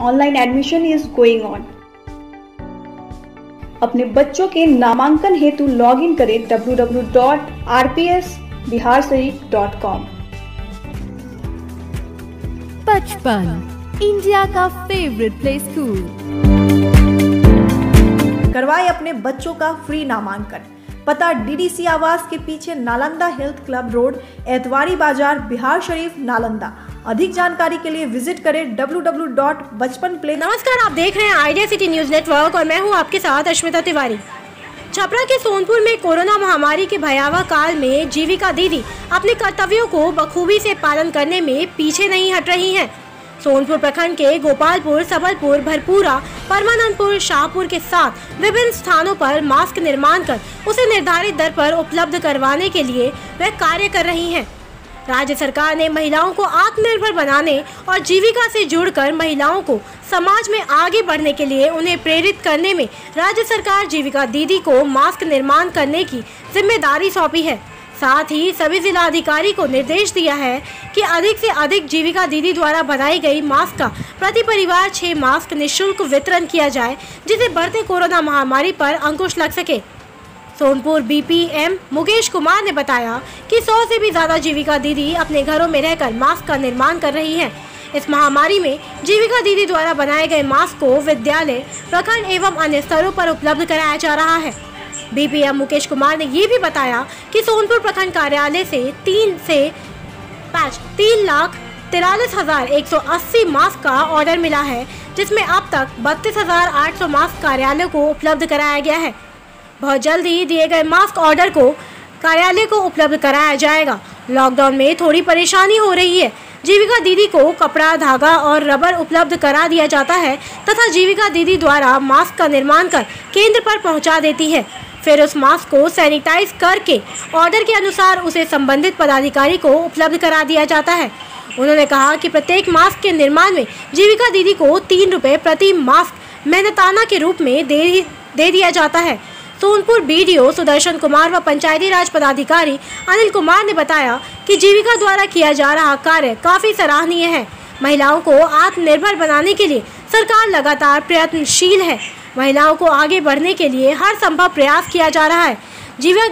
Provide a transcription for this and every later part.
Online admission is going on. अपने बच्चों के नामांकन हेतु लॉग इन करें www.rpsbiharsarik.com। बचपन इंडिया का फेवरेट प्ले स्कूल। करवाए अपने बच्चों का फ्री नामांकन। पता डीडीसी आवास के पीछे, Nalanda health club road, Etwari Bazar, Bihar शरीफ, नालंदा। अधिक जानकारी के लिए विजिट करें www.bachpanplay। नमस्कार, आप देख रहे हैं आइडिया सिटी न्यूज नेटवर्क और मैं हूं आपके साथ अश्मिता तिवारी। छपरा के सोनपुर में कोरोना महामारी के भयावह काल में जीविका दीदी अपने कर्तव्यों को बखूबी से पालन करने में पीछे नहीं हट रही हैं। सोनपुर प्रखंड के गोपालपुर, सबलपुर, भरपूरा, परमानंदपुर, शाहपुर के साथ विभिन्न स्थानों पर मास्क निर्माण कर उसे निर्धारित दर पर उपलब्ध करवाने के लिए वे कार्य कर रही हैं। राज्य सरकार ने महिलाओं को आत्मनिर्भर बनाने और जीविका से जुड़कर महिलाओं को समाज में आगे बढ़ने के लिए उन्हें प्रेरित करने में राज्य सरकार जीविका दीदी को मास्क निर्माण करने की जिम्मेदारी सौंपी है। साथ ही सभी जिला अधिकारी को निर्देश दिया है कि अधिक से अधिक जीविका दीदी द्वारा बनाई गई मास्क का प्रति परिवार 6 मास्क निःशुल्क वितरण किया जाए, जिससे बढ़ते कोरोना महामारी पर अंकुश लग सके। सोनपुर बीपीएम मुकेश कुमार ने बताया कि 100 से भी ज्यादा जीविका दीदी अपने घरों में रहकर मास्क का निर्माण कर रही हैं। इस महामारी में जीविका दीदी द्वारा बनाए गए मास्क को विद्यालय, प्रखंड एवं अन्य स्तरों पर उपलब्ध कराया जा रहा है। बीपीएम मुकेश कुमार ने ये भी बताया कि सोनपुर प्रखंड कार्यालय से 3,43,180 मास्क का ऑर्डर मिला है, जिसमें अब तक 32,800 मास्क कार्यालय को उपलब्ध कराया गया है। बहुत जल्द ही दिए गए मास्क ऑर्डर को कार्यालय को उपलब्ध कराया जाएगा। लॉकडाउन में थोड़ी परेशानी हो रही है। जीविका दीदी को कपड़ा, धागा और रबर उपलब्ध करा दिया जाता है तथा जीविका दीदी द्वारा मास्क का निर्माण कर केंद्र पर पहुंचा देती है। फिर उस मास्क को सैनिटाइज करके ऑर्डर के अनुसार उसे संबंधित पदाधिकारी को उपलब्ध करा दिया जाता है। उन्होंने कहा कि प्रत्येक मास्क के निर्माण में जीविका दीदी को 3 रुपए प्रति मास्क मेहनताना के रूप में दे दिया जाता है। सोनपुर बीडीओ सुदर्शन कुमार व पंचायती राज पदाधिकारी अनिल कुमार ने बताया कि जीविका द्वारा किया जा रहा कार्य काफी सराहनीय है। महिलाओं को आत्मनिर्भर बनाने के लिए सरकार लगातार प्रयत्नशील है। महिलाओं को आगे बढ़ने के लिए हर संभव प्रयास किया जा रहा है। महिला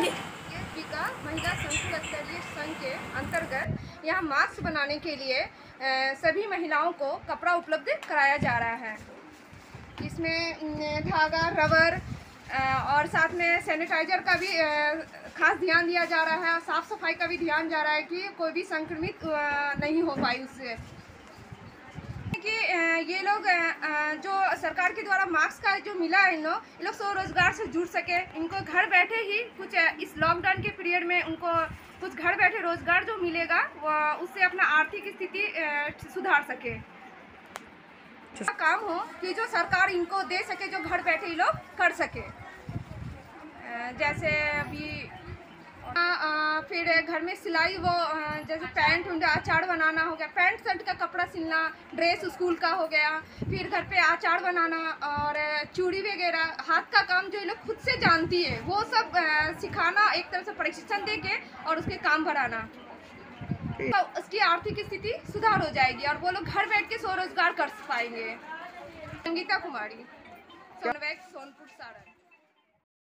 संघ के अंतर्गत यहाँ मास्क बनाने के लिए सभी महिलाओं को कपड़ा उपलब्ध कराया जा रहा है। इसमें धागा, रबर और साथ में सैनिटाइजर का भी खास ध्यान दिया जा रहा है। साफ सफाई का भी ध्यान जा रहा है कि कोई भी संक्रमित नहीं हो पाए उससे। कि ये लोग जो सरकार के द्वारा मास्क का जो मिला है, इन लोग स्वरोजगार से जुड़ सके। इनको घर बैठे ही कुछ इस लॉकडाउन के पीरियड में उनको कुछ घर बैठे रोजगार जो मिलेगा उससे अपना आर्थिक स्थिति सुधार सके। काम हो कि जो सरकार इनको दे सके, जो घर बैठे ही लोग कर सके। जैसे अभी फिर घर में सिलाई, वो जैसे पैंट हो गया, अचार बनाना हो गया, पैंट शर्ट का कपड़ा सिलना, ड्रेस स्कूल का हो गया, फिर घर पे अचार बनाना और चूड़ी वगैरह, हाथ का काम जो ये लोग खुद से जानती है वो सब सिखाना, एक तरह से प्रशिक्षण देके और उसके काम बढ़ाना, तो उसकी आर्थिक स्थिति सुधार हो जाएगी और वो लोग घर बैठ के स्वरोजगार कर पाएंगे। संगीता कुमारी, सोनपुर सारण।